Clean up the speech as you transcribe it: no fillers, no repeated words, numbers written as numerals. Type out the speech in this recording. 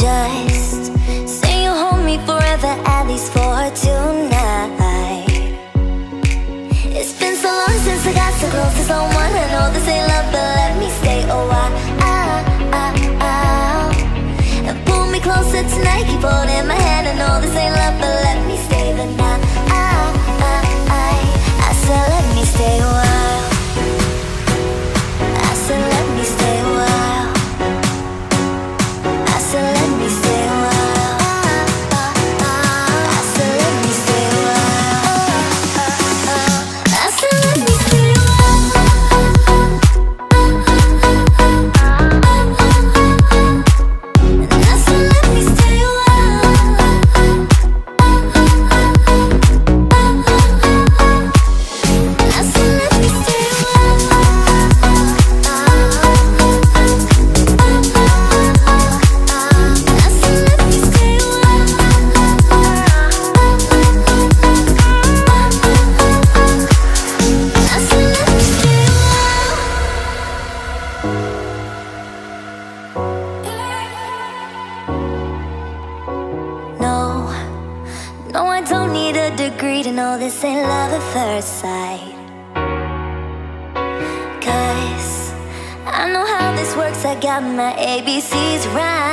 Just say you'll hold me forever, at least for tonight. It's been so long since I got so close to someone. I know this ain't love, but let me stay a while. And pull me closer tonight, keep holding my hand. I know this ain't love, but let me stay the night. I said let me stay a while. I said let me stay a while. I said let me stay a while. I said let me stay a while. I said let me stay a while. And I said let me stay a while. I said let me stay a No, no, I don't need a degree to know this ain't love at first sight. 'Cause I know how this works, I got my ABCs right.